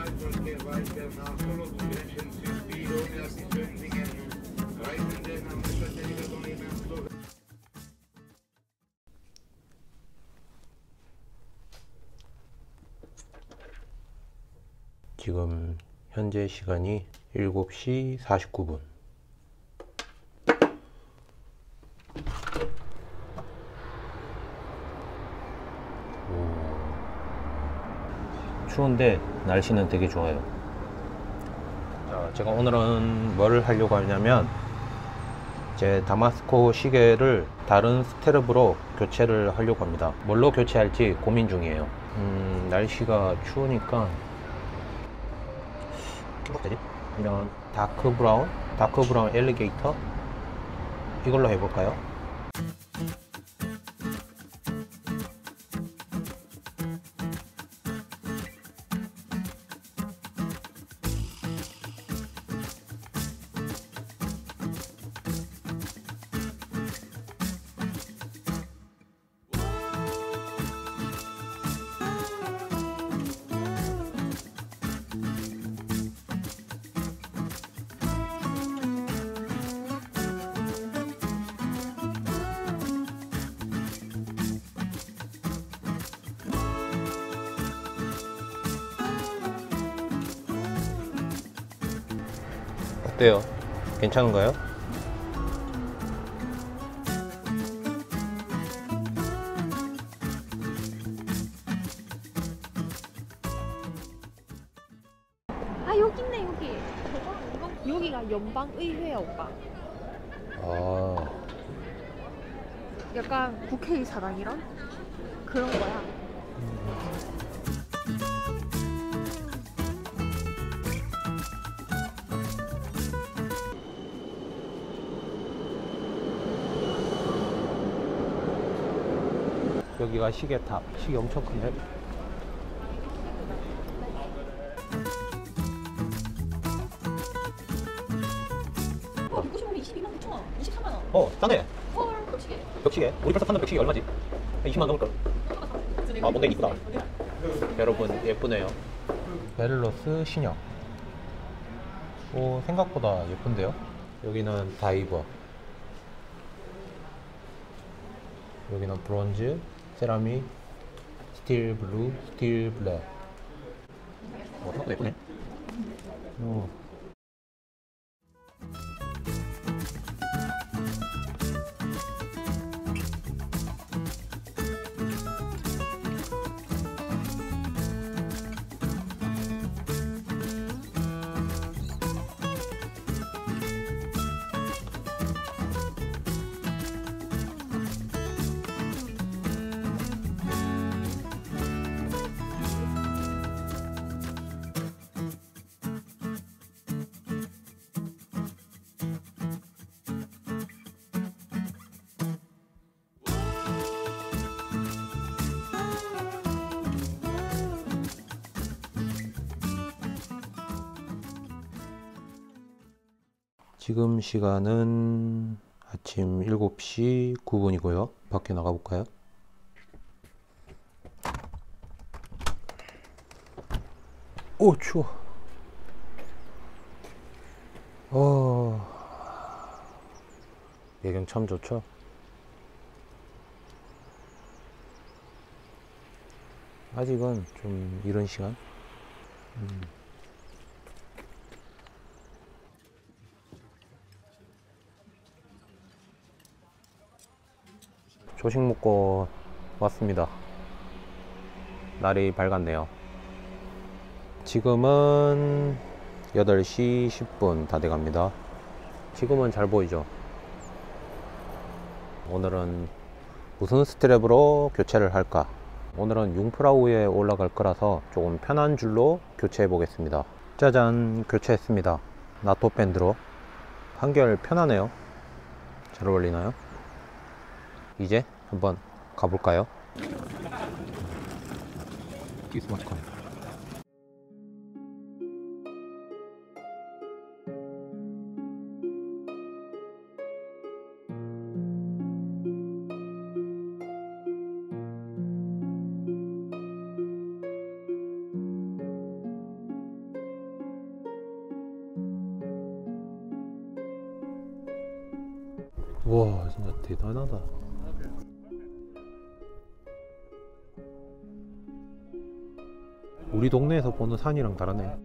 지금 현재 시간이 7시 49분. 추운데 날씨는 되게 좋아요. 자, 제가 오늘은 뭐를 하려고 하냐면 제 다마스코 시계를 다른 스테르브로 교체를 하려고 합니다. 뭘로 교체할지 고민 중이에요. 날씨가 추우니까 이런 다크 브라운 엘리게이터 이걸로 해볼까요? 어때요? 괜찮은가요? 아 여기 있네 여기. 여기가 연방의회야 오빠. 아, 약간 국회의사당이랑 그런 거야. 여기가 시계탑. 시계 엄청 큰데? 어, 155에 22만 9천 원, 23만 원. 싸네. 헐, 벽시계. 벽시계. 우리 벌써 샀는 벽시계 얼마지? 20만 넘을걸? 아, 뭔데 이쁘다. 여러분, 예쁘네요. 베를로스 신형. 오, 생각보다 예쁜데요? 여기는 다이버. 여기는 브론즈, 세라믹, 스틸 블루, 스틸 블랙. 생각보다 예쁘네. 오. 지금 시간은 아침 7시 9분이고요. 밖에 나가볼까요? 오, 추워. 배경 참 좋죠? 아직은 좀 이른 시간? 조식 먹고 왔습니다. 날이 밝았네요. 지금은 8시 10분 다 돼갑니다. 지금은 잘 보이죠? 오늘은 무슨 스트랩으로 교체를 할까? 오늘은 융프라우에 올라갈 거라서 조금 편한 줄로 교체해 보겠습니다. 짜잔, 교체했습니다. 나토 밴드로. 한결 편하네요. 잘 어울리나요? 이제 한번 가볼까요? 스마트콘. 와 진짜 대단하다. 우리 동네에서 보는 산이랑 다르네.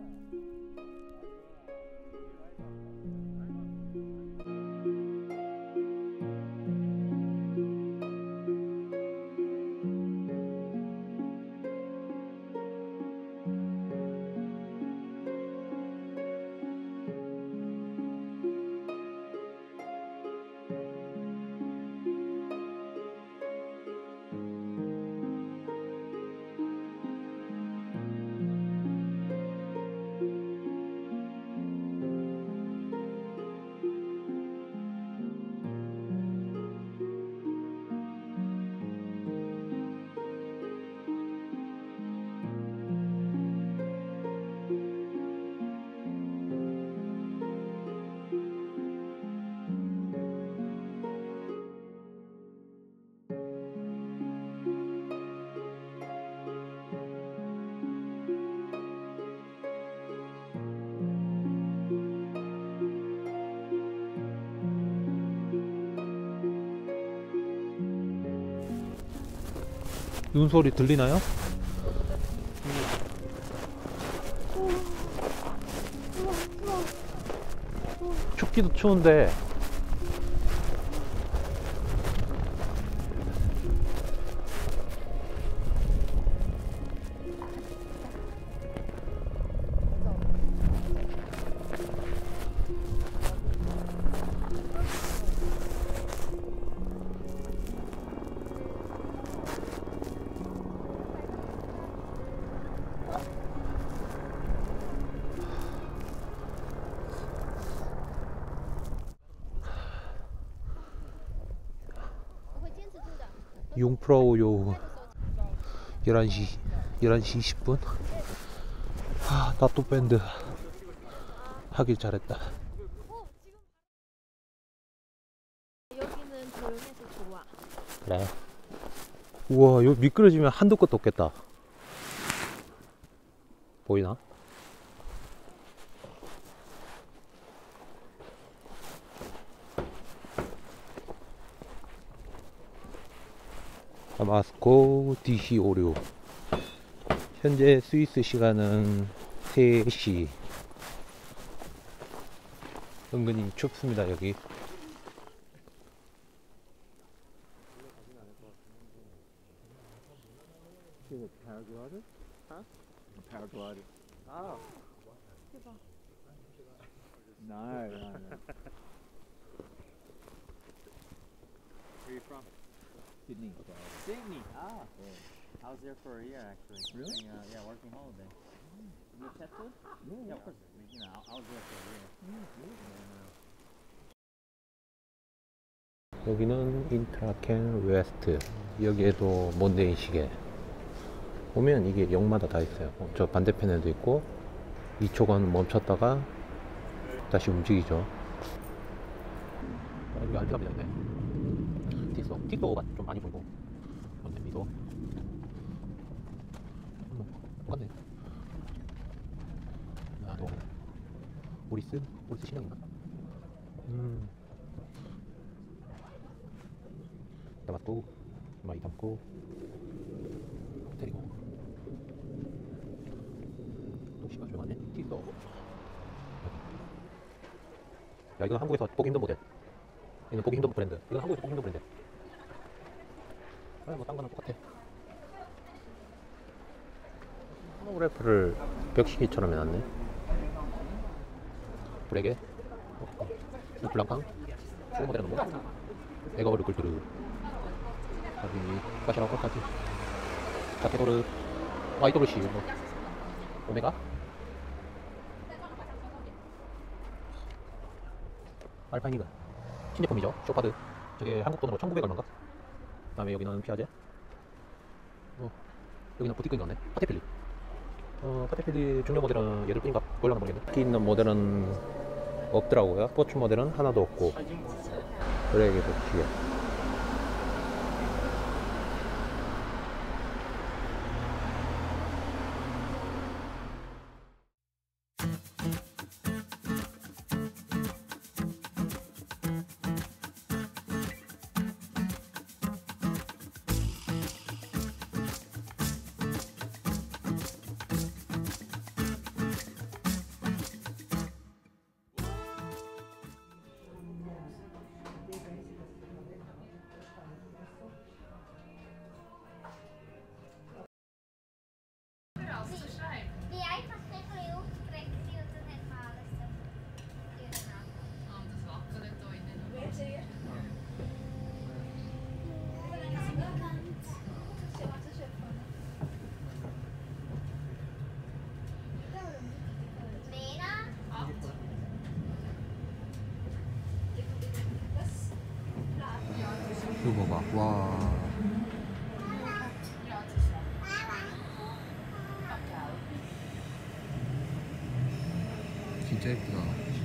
눈소리 들리나요? 춥기도 추운데 융프라우요 11시 20분. 다토밴드 하길 잘했다. 여기는 조용해서 좋아. 그래. 우와 여기 미끄러지면 한도 끝도 없겠다. 보이나? 다마스코 DC 오류. 현재 스위스 시간은 3시. 은근히 춥습니다 여기. paraglider? Huh? Paraglider. Oh. No, no, no. Where are you from? Sydney. Sydney. Ah. Yeah. I was there for a year actually. Really? Yeah, working holiday. You tested? Yeah, of course. You know, I was there for a year. 여기는 인트라켄 웨스트. 여기에도 몬데이 시계. 보면 이게 역마다 다 있어요. 저 반대편에도 있고 2초간 멈췄다가 다시 움직이죠. 여기 알피가 있네. 틱도가 좀 많이 보이고 미도 똑같네. 나도 오리스 신형인가? 담았고 많이 담고 데리고 또 시가 조용하네. 틱도. 야 이건 한국에서 보기 힘든 모델. 이건 보기 힘든 브랜드. 이건 한국에서 보기 힘든 브랜드. 뭐 딴 거는 똑같아. 호노그래프를 벽시계처럼 해놨네. 브레게 블랑캉 소 모델은 뭐 에거버르 굴뚜르 여기 가시랑 콜까지 자케도르 YWC 뭐 오메가 알파이니가 신제품이죠. 쇼파드 저게 한국 돈으로 1900 얼마인가? 그 다음에 여기는 피아제 여기는 부티크 있네. 파테필리 파테필리 중요 모델은 얘들 뿐인가 보려나 모르겠네. 여기 있는 모델은 없더라고요. 스포츠 모델은 하나도 없고 브레이크 시계. 진짜 예쁘다.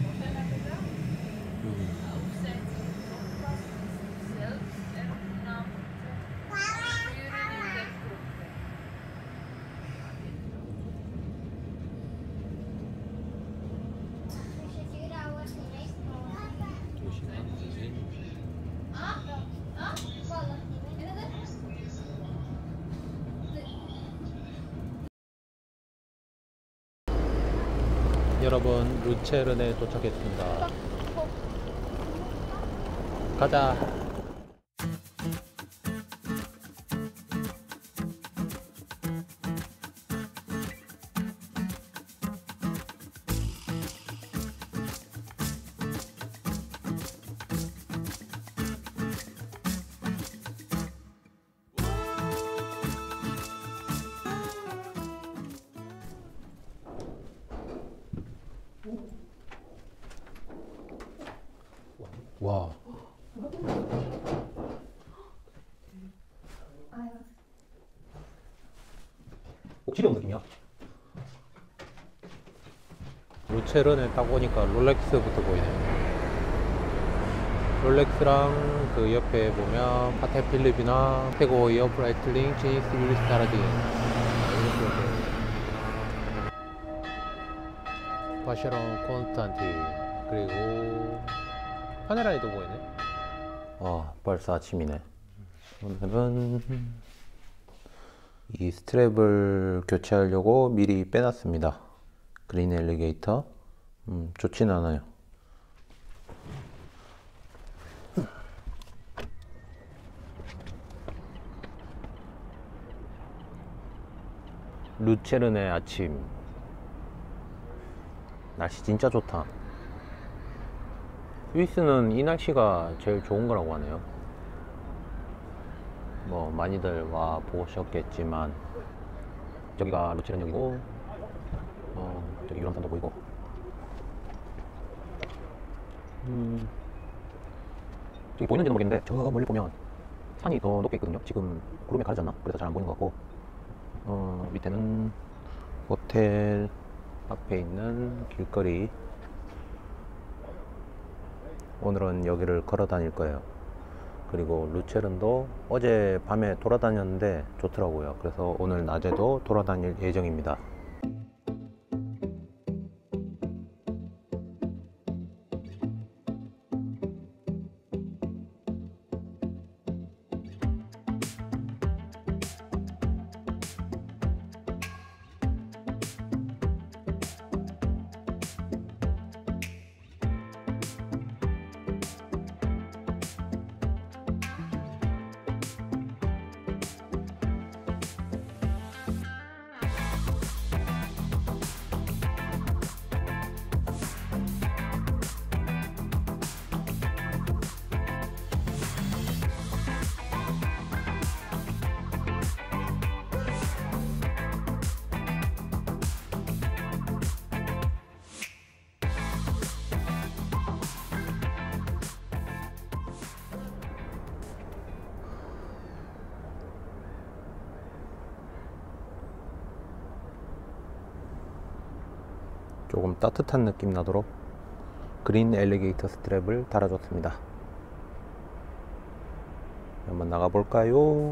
여러분, 루체른에 도착했습니다. 가자. 와. 옥집에 온 느낌이야. 루체른에 딱 오니까 롤렉스부터 보이네. 롤렉스랑 그 옆에 보면 파테 필립이나 페고 이어 브라이틀링, 지니스 윌리스타라딘 바쉐론 콘스탄틴 그리고 파네라이도 보이네. 벌써 아침이네. 오늘은 이 스트랩을 교체하려고 미리 빼놨습니다. 그린 엘리게이터. 좋진 않아요. 루체른의 아침. 날씨 진짜 좋다. 스위스는 이 날씨가 제일 좋은 거라고 하네요. 뭐 많이들 와 보셨겠지만 저기가 루체른역이고 저기 유람선도 보이고 저기 보이는지는 모르겠는데 저 멀리 보면 산이 더 높게 있거든요. 지금 구름에 가려졌나? 그래서 잘 안 보이는 것 같고 밑에는 호텔 앞에 있는 길거리. 오늘은 여기를 걸어 다닐 거예요. 그리고 루체른도 어제 밤에 돌아다녔는데 좋더라고요. 그래서 오늘 낮에도 돌아다닐 예정입니다. 조금 따뜻한 느낌 나도록 그린 엘리게이터 스트랩을 달아줬습니다. 한번 나가 볼까요?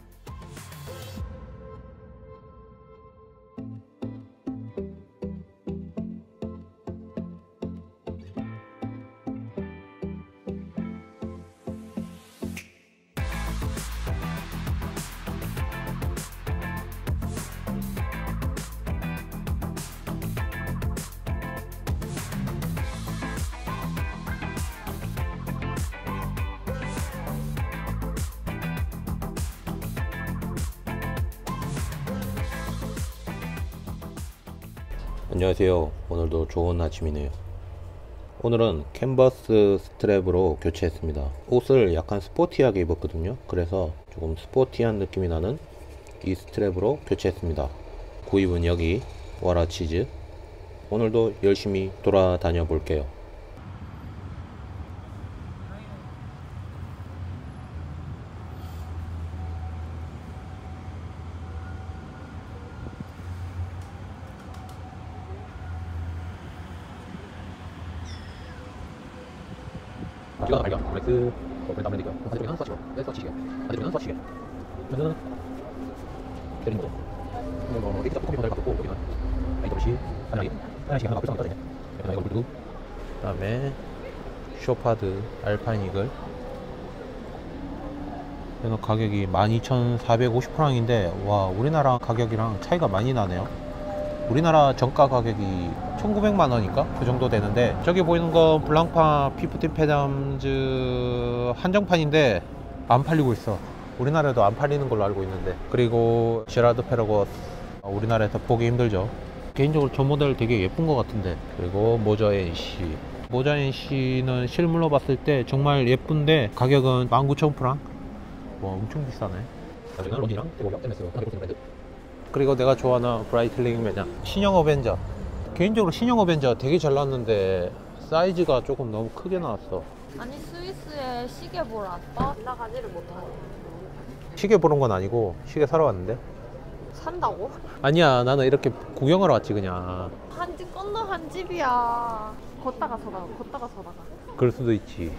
안녕하세요. 오늘도 좋은 아침이네요. 오늘은 캔버스 스트랩으로 교체했습니다. 옷을 약간 스포티하게 입었거든요. 그래서 조금 스포티한 느낌이 나는 이 스트랩으로 교체했습니다. 구입은 여기 와라치즈. 오늘도 열심히 돌아다녀 볼게요. 시계가 발견. 렉스 브랜드 브랜드고요. 반대쪽에는 스와치고, 스와치 시계. 반대쪽에는 스와치 시계. 그러면은 때리는 거죠. 뭐 X자 컴퓨터 모델 갖고 여기는 IWC 하나씩 시계 하나가 불쌍하게 떠있네. 이거 블루투스. 그다음에 쇼파드 알파인 이글. 이거 가격이 12,450프랑인데 와 우리나라 가격이랑 차이가 많이 나네요. 우리나라 정가 가격이 1,900만 원인가? 그 정도 되는데 저기 보이는 건 블랑파 P15 페담즈 한정판인데 안 팔리고 있어. 우리나라에도 안 팔리는 걸로 알고 있는데. 그리고 제라드 페라고스 우리나라에서 보기 힘들죠. 개인적으로 저 모델 되게 예쁜 것 같은데. 그리고 모자 NC. 모자 NC는 실물로 봤을 때 정말 예쁜데 가격은 19,000프랑. 와 엄청 비싸네. 나중에는 론지랑 대고경 MS 브랜드. 그리고 내가 좋아하는 브라이틀링 매장 신형 어벤져. 개인적으로 신형 어벤져 되게 잘 나왔는데 사이즈가 조금 너무 크게 나왔어. 아니 스위스에 시계 보러 왔어? 나가지를 못하고. 시계 보는 건 아니고 시계 사러 왔는데. 산다고? 아니야 나는 이렇게 구경하러 왔지 그냥. 한 집 건너 한 집이야. 걷다가 서다가 걷다가 서다가. 그럴 수도 있지.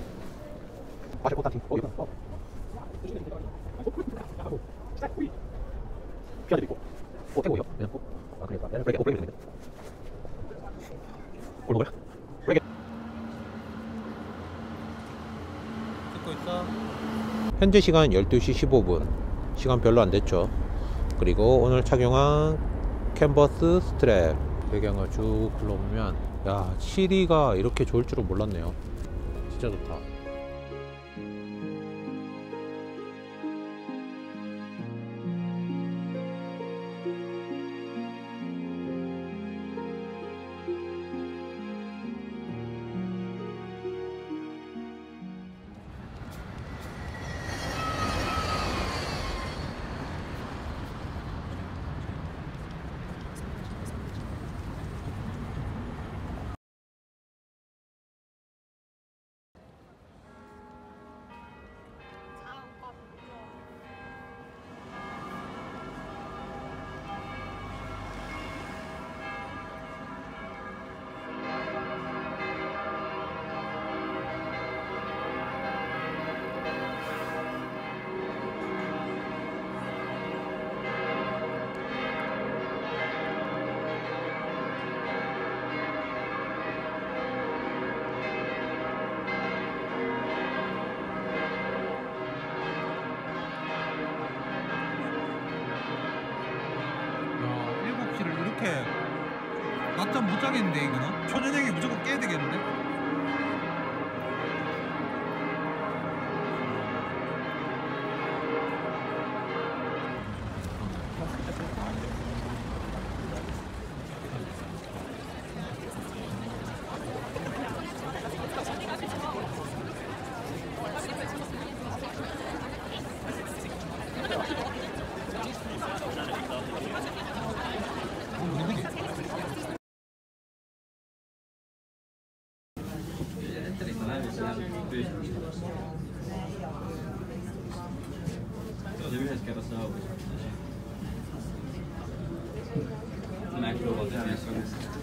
피아도 있고 태고요. 그냥 그러니까 브레이크 브레이크 골 먹어요. 브레이크 듣고 있어. 현재 시간 12시 15분. 시간 별로 안 됐죠. 그리고 오늘 착용한 캔버스 스트랩 배경을 쭉 둘러보면 야 시리가 이렇게 좋을 줄은 몰랐네요. 진짜 좋다. 이렇게 낮잠 못 자겠는데 이거는? 초저녁에 무조건 깨야 되겠는데? An actual